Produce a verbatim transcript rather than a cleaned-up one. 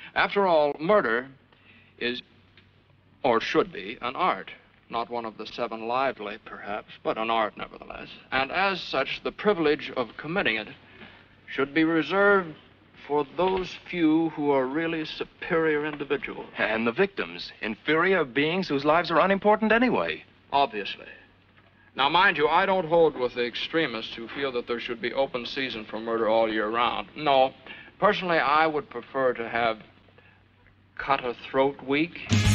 After all, murder is, or should be, an art. Not one of the seven lively, perhaps, but an art nevertheless. And as such, the privilege of committing it should be reserved for those few who are really superior individuals. And the victims, inferior beings whose lives are unimportant anyway. Obviously. Now, mind you, I don't hold with the extremists who feel that there should be open season for murder all year round. No. Personally, I would prefer to have cut a throat week.